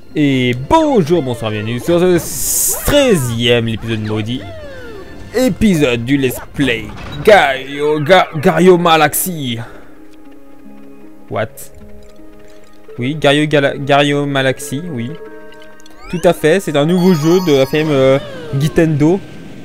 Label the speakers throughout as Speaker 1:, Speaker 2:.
Speaker 1: Et bonjour, bonsoir, bienvenue sur ce 13e épisode maudit. Épisode du Let's Play Gario Malaxy. What? Oui, Gario Malaxy, oui. Tout à fait, c'est un nouveau jeu de la firme Nintendo.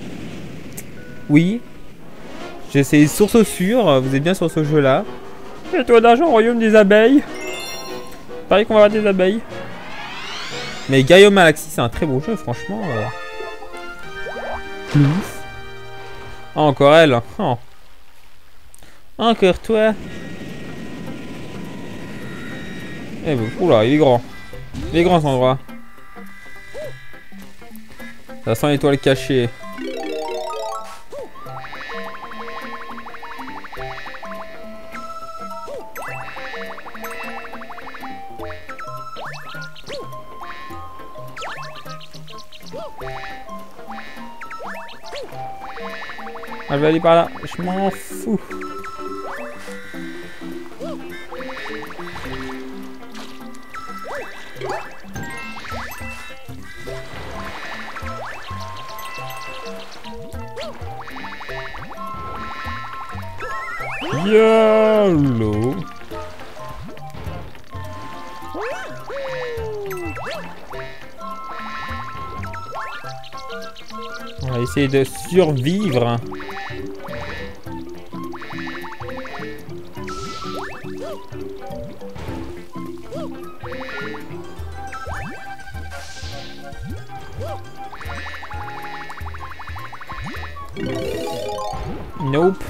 Speaker 1: Oui. J'essaie source sûre, vous êtes bien sur ce jeu là. Et toi d'argent au royaume des abeilles. Pareil qu'on va avoir des abeilles. Mais Gario Malaxy c'est un très beau jeu franchement. Plouf. Oh, encore elle. Oh. Encore toi. Eh ben, oula, il est grand. Il est grand cet endroit. Ça sent l'étoile cachée. Ah, je vais aller par là, je m'en fous. YOLO. On va essayer de survivre. Nope.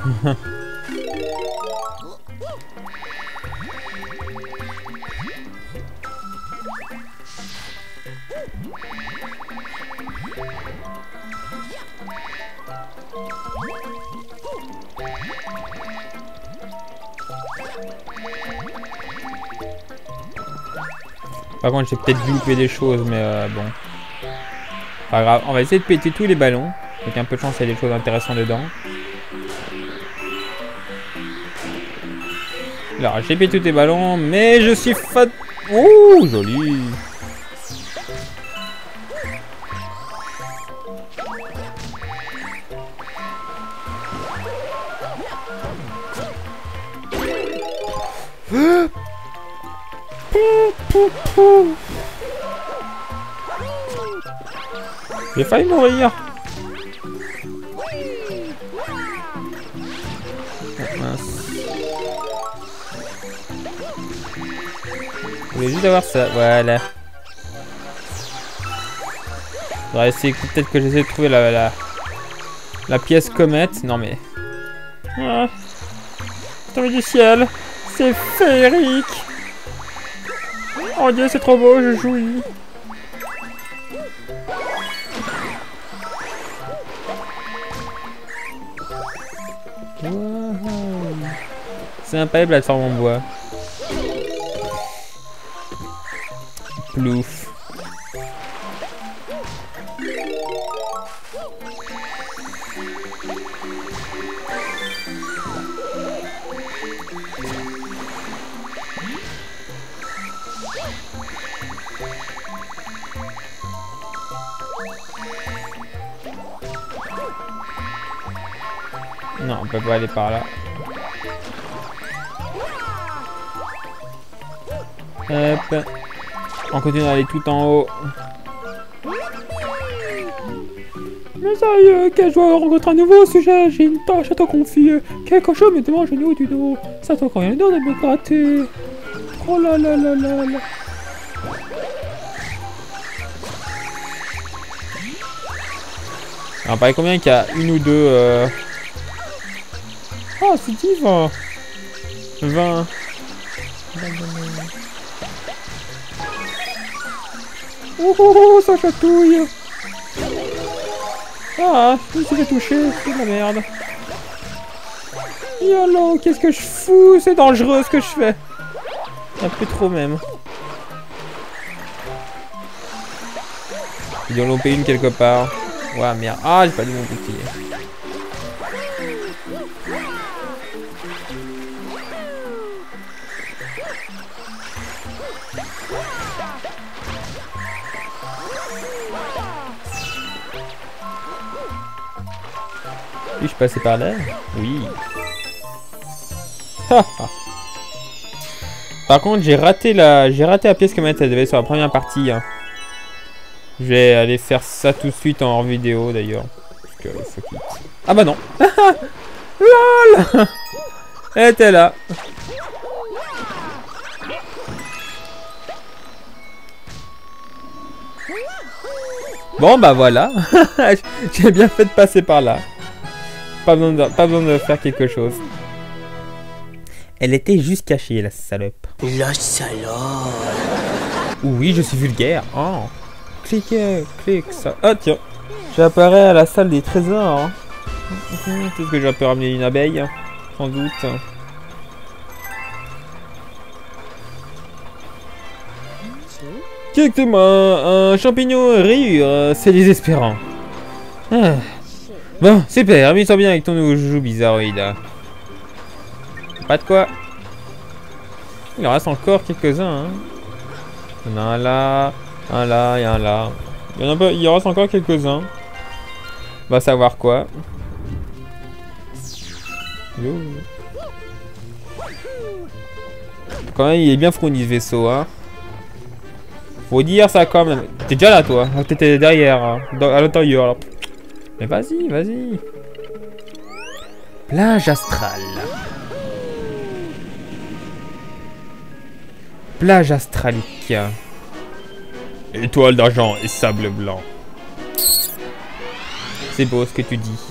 Speaker 1: Par contre, j'ai peut-être dû louper des choses, mais bon. Pas grave, on va essayer de péter tous les ballons. Avec un peu de chance, il y a des choses intéressantes dedans. Alors, j'ai pété tous les ballons, mais je suis fat. Ouh, joli. J'ai failli mourir. Oh, mince. Je voulais juste avoir ça, voilà. On va essayer, peut-être que j'essaie de trouver la pièce comète. Non mais... Ah, tombé du ciel. C'est féerique. Oh Dieu, c'est trop beau, je jouis. Wow. Sympa les plateformes en bois. Plouf. Non, on peut pas aller par là. Hop. On continue d'aller tout en haut. Mais ça y est, quel joueur rencontre un nouveau sujet. J'ai une tâche à te confier. Quelque chose me demande genou du dos. Ça t'en rien de me gratter. Oh là là là là là. Alors, pareil, combien qu'il y a une ou deux Ah, c'est divin. 20. Oh, oh, oh, ça chatouille. Ah, je me suis fait toucher, c'est de la merde. Yolo, qu'est-ce que je fous? C'est dangereux ce que je fais. Un peu trop même. Il doit en louper une quelque part. Ouais, merde. Ah, j'ai pas dit mon bouclier. Puis-je passer par là? Oui. Par contre, j'ai raté la pièce que elle devait sur la première partie. Hein. Je vais aller faire ça tout de suite en hors vidéo d'ailleurs. Parce que faut qu'il... Ah bah non. LOL. Elle était là. Bon bah voilà. J'ai bien fait de passer par là. Pas besoin de faire quelque chose. Elle était juste cachée, la salope.
Speaker 2: La salope.
Speaker 1: Oui, je suis vulgaire. Oh. Cliquez, clique ça. Ah tiens, j'apparais à la salle des trésors. Hein. Peut-être que j'aurais pu ramener une abeille, sans doute. Exactement, un champignon rayure, c'est désespérant. Ah. Bon, super, amuse-toi bien avec ton nouveau joujou bizarroïde. Pas de quoi. Il en reste encore quelques-uns. Hein. Il y en a un là, un là et un là. Il en reste encore quelques-uns. On va savoir quoi. Yo. Quand même, il est bien fourni ce vaisseau. Hein. Faut dire ça quand même. T'es déjà là toi. T'étais derrière. Hein. À l'intérieur. Mais vas-y, vas-y. Plage astrale. Plage astralique. Étoile d'argent et sable blanc. C'est beau ce que tu dis.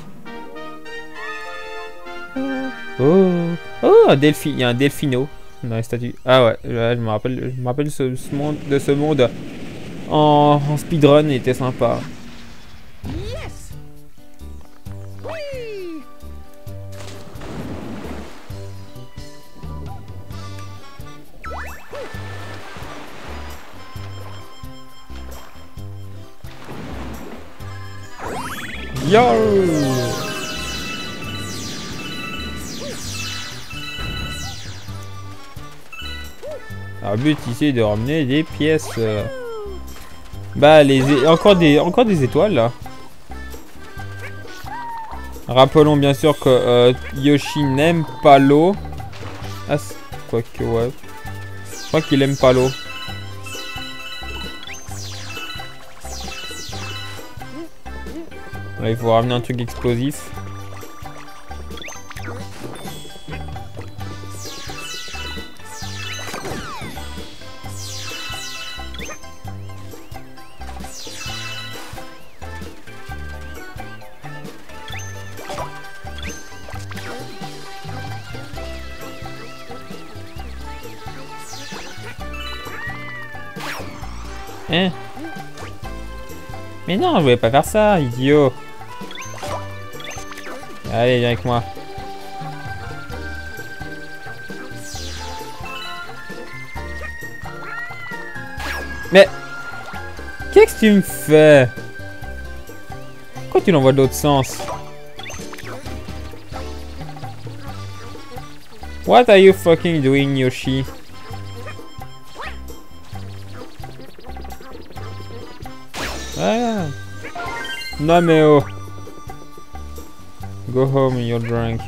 Speaker 1: Oh, oh, un delphin. Il y a un delphino dans les statues. Ah ouais, je me rappelle de ce monde en speedrun, il était sympa. Yo! Alors, le but ici est de ramener des pièces. Bah, encore des étoiles là. Rappelons bien sûr que Yoshi n'aime pas l'eau. Ah, quoique, ouais. Je crois qu'il aime pas l'eau. Là, il faut ramener un truc explosif. Hein? Mais non, je voulais pas faire ça, idiot. Allez, viens avec moi. Mais... qu'est-ce que tu me fais? Pourquoi tu l'envoies de l'autre sens? What are you fucking doing, Yoshi? Ah. Non mais oh. Go home, you're drunk.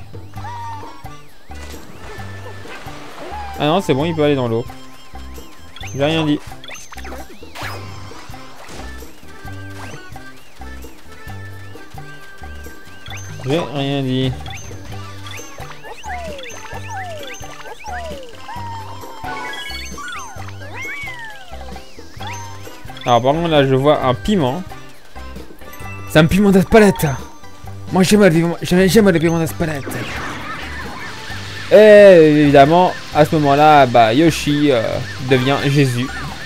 Speaker 1: Ah non, c'est bon, il peut aller dans l'eau. J'ai rien dit. J'ai rien dit. Alors par contre là je vois un piment. C'est un piment d'Aspalette. Moi j'aime le piment d'Aspalette. Et évidemment à ce moment là bah Yoshi devient Jésus.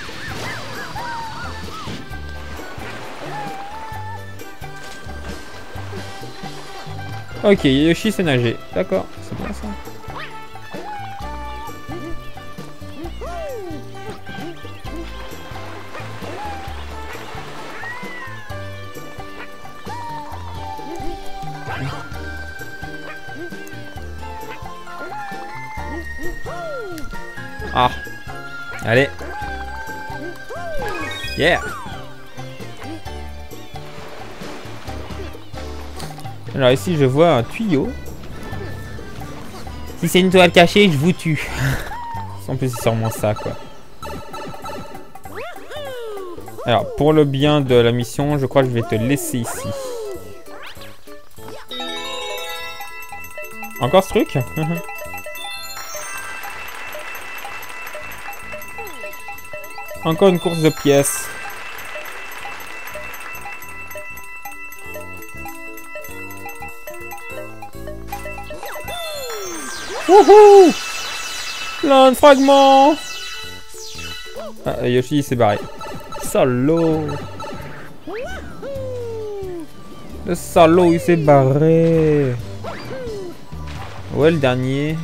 Speaker 1: Ok, Yoshi sait nager. D'accord, c'est bien ça. Ah. Allez. Yeah. Alors ici je vois un tuyau. Si c'est une toile cachée, je vous tue. En plus c'est sûrement ça quoi. Alors pour le bien de la mission, je crois que je vais te laisser ici. Encore ce truc? Encore une course de pièces. Wouhou! Plein de fragments! Ah, Yoshi s'est barré. Salaud! Le salaud, il s'est barré. Ouais, le dernier.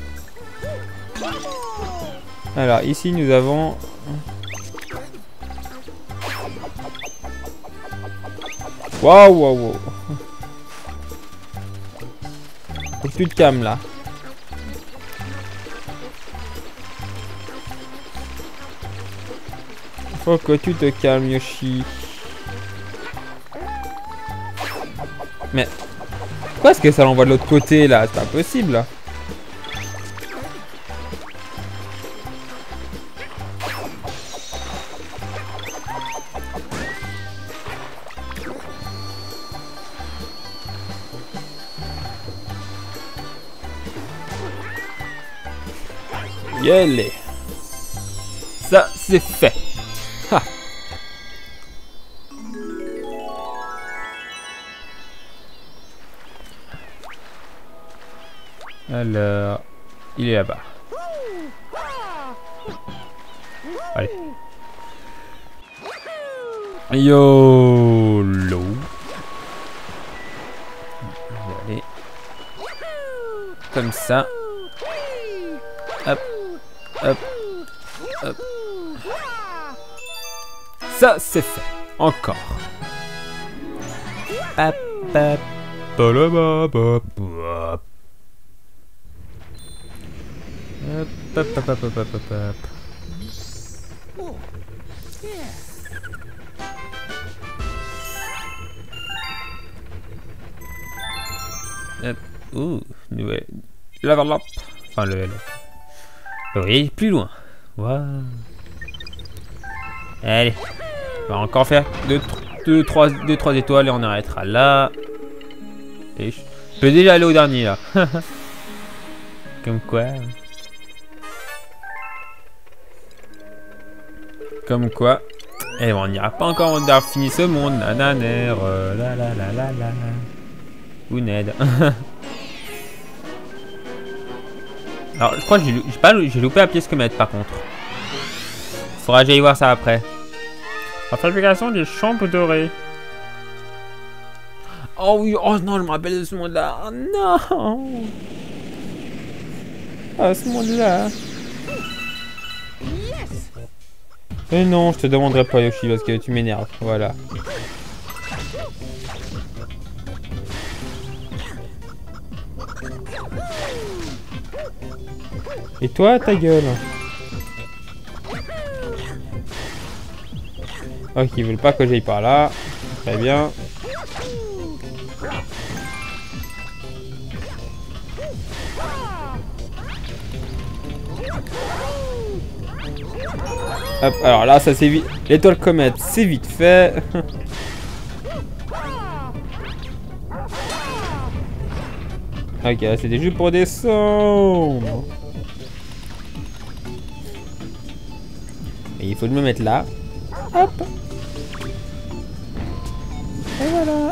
Speaker 1: Alors, ici, nous avons... Waouh, waouh, waouh. Faut plus de cam, là. Faut que tu te calmes, Yoshi. Mais... Pourquoi est-ce que ça l'envoie de l'autre côté, là? C'est pas possible, là. Yelle. Ça, c'est fait. Ha. Alors, il est là-bas. Allez. YOLO. Allez. Comme ça. Hop. Hop. Hop. Ça, c'est fait. Encore. Hop, hop. Hop, hop, hop. Hop, hop, hop, hop, hop, hop, hop. Hop. Ouh, nouvelle. Level up. Enfin, level up. Oui, plus loin. Waouh. Allez. On va encore faire 2-3 étoiles et on arrêtera là. Et je peux déjà aller au dernier là. Comme quoi. Comme quoi. Et on n'ira pas encore on a fini ce monde. Nananer. La la la la la. Ou Ned. Alors je crois que j'ai loupé la pièce comète par contre. Faudra que j'aille voir ça après. La fabrication des champes dorées. Oh oui, oh non, je me rappelle de ce monde-là. Oh non. Ah, ce monde-là. Et non, je te demanderai pas Yoshi parce que tu m'énerves. Voilà. Et toi, ta gueule. Ok, ils veulent pas que j'aille par là. Très bien. Hop, alors là, ça c'est vite. L'étoile comète, c'est vite fait. Ok, c'était juste pour descendre. Et il faut me mettre là. Hop. Et voilà.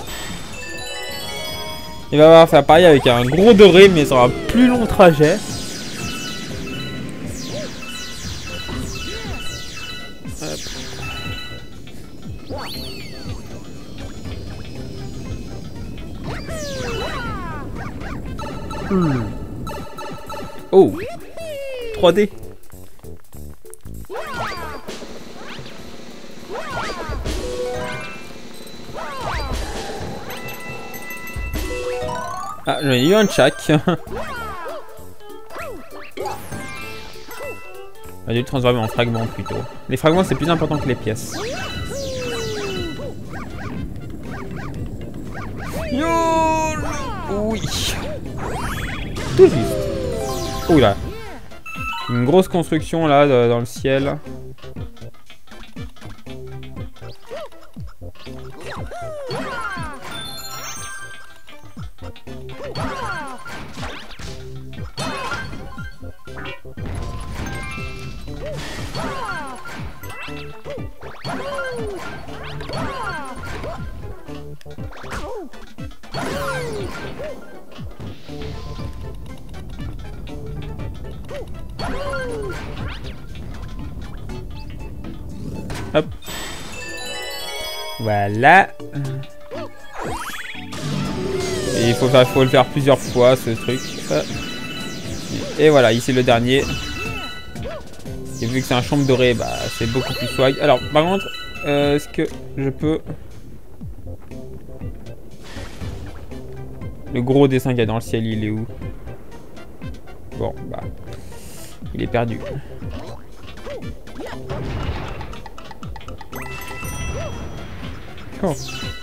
Speaker 1: Il va falloir faire pareil avec un gros doré, mais ça aura un plus long trajet. Oh, 3D. Ah, j'en ai eu un de chaque. On a dû le transformer en fragments plutôt. Les fragments c'est plus important que les pièces. YOLO. Oui. Tout juste. Oh là. Une grosse construction là dans le ciel. Hop. Voilà. Et il faut le faire plusieurs fois ce truc. Et voilà, ici le dernier. Et vu que c'est un chambre doré, bah c'est beaucoup plus swag. Alors par contre, est-ce que je peux... Le gros dessin qu'il y a dans le ciel, il est où? Bon, bah... Il est perdu. Oh.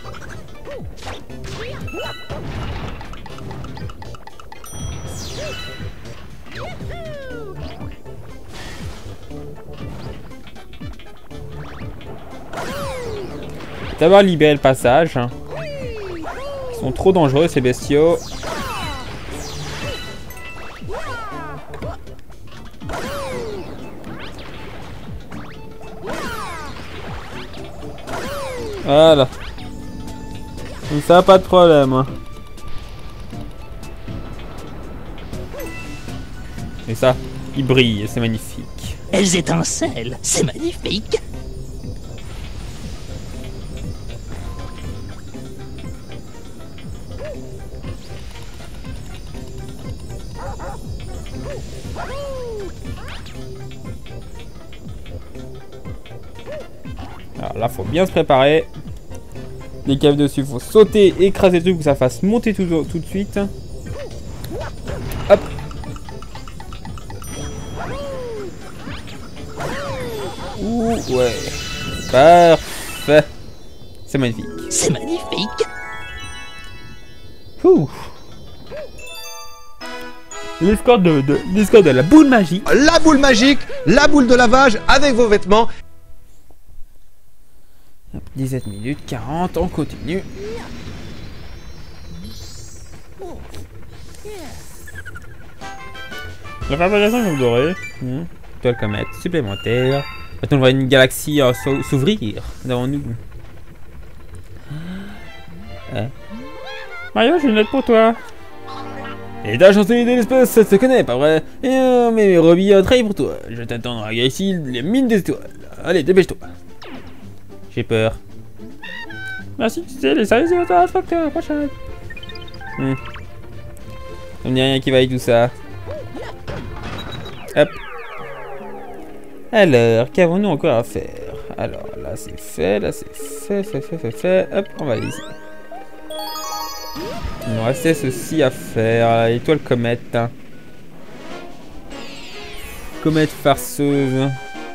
Speaker 1: D'abord libérer le passage. Ils sont trop dangereux ces bestiaux. Voilà. Donc ça, pas de problème. Hein. Et ça, il brille, c'est magnifique.
Speaker 2: Elles étincellent, c'est magnifique.
Speaker 1: Alors là, faut bien se préparer. Les caves dessus, faut sauter, écraser le truc pour que ça fasse monter tout de suite. Hop. Ouh, ouais. Parfait. C'est magnifique.
Speaker 2: C'est magnifique.
Speaker 1: Ouh. L'escorte de la boule magique.
Speaker 3: La boule magique, la boule de lavage avec vos vêtements.
Speaker 1: 17 minutes 40, on continue. La fabrication de doré. Toile comète supplémentaire. Maintenant on voit une galaxie s'ouvrir devant nous. Mario, j'ai une lettre pour toi. Et ta chancelier de l'espace, ça se connaît, pas vrai? Mais Robbie a travaillé pour toi. Je t'attends à ici les mines des étoiles. Allez, dépêche-toi. J'ai peur. Merci, tu sais, les services de votre facteur, la prochaine. Ça me dit rien qui va avec tout ça. Hop. Alors, qu'avons-nous encore à faire? Alors, là c'est fait, là c'est fait. Hop, on va aller ici. Il nous restait ceci à faire. Étoile comète. Comète farceuse.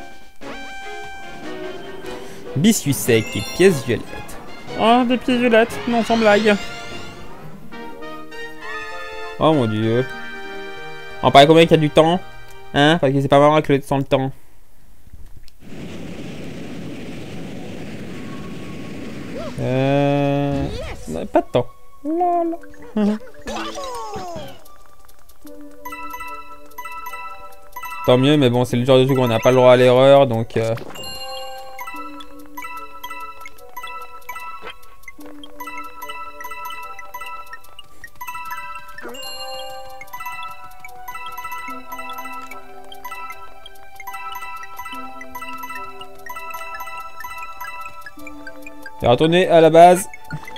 Speaker 1: Biscuit sec et pièces violettes. Oh, des pièces violettes, non sans blague. Oh mon dieu. On paraît combien qu'il y a du temps? Hein? Parce que c'est pas marrant que sans le temps. Pas de temps. Tant mieux, mais bon, c'est le genre de truc où on n'a pas le droit à l'erreur, donc... Je vais retourner à la base.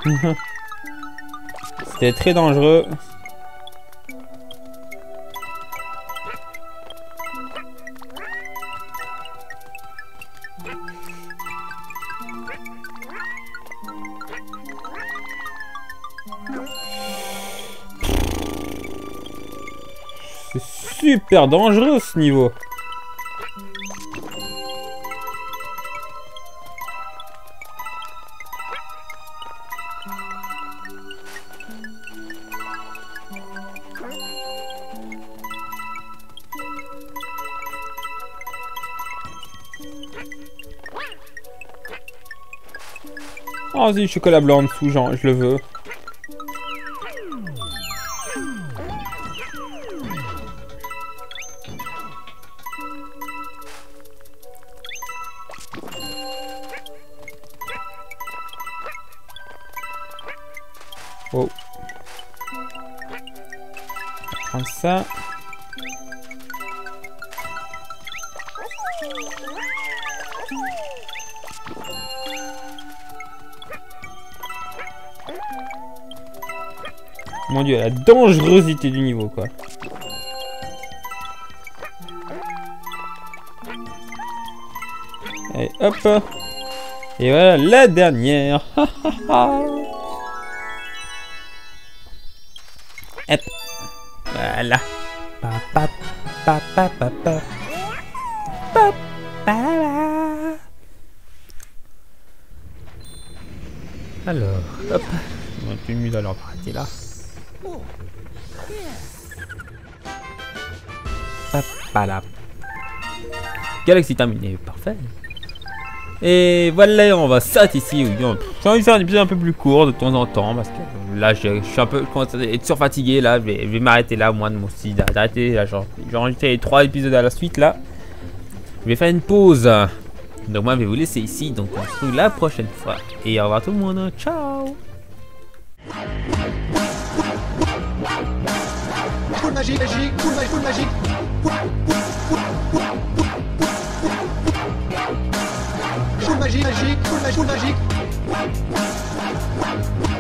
Speaker 1: C'était très dangereux. C'est super dangereux ce niveau. Oh, si, chocolat blanc en dessous, genre, je le veux. Oh. On va prendre ça. Mon dieu, la dangerosité du niveau, quoi. Allez, hop. Et voilà la dernière. Hop. Voilà. Pa, pa, pa, pa, pa, pa. Pa, pa, la. Alors, hop. On a plus mis dans leur partie là. Voilà. Galaxie terminée, parfait. Et voilà, on va s'arrêter ici. J'ai envie de faire un épisode un peu plus court de temps en temps parce que là, je suis un peu surfatigué. Là, je vais m'arrêter là, moi, de mon style d'arrêter. Là, j'ai enregistré 3 épisodes à la suite là. Je vais faire une pause. Donc moi, je vais vous laisser ici. Donc on se retrouve la prochaine fois. Et au revoir tout le monde. Ciao.
Speaker 3: Full magique, full magique. Full magique, full magique.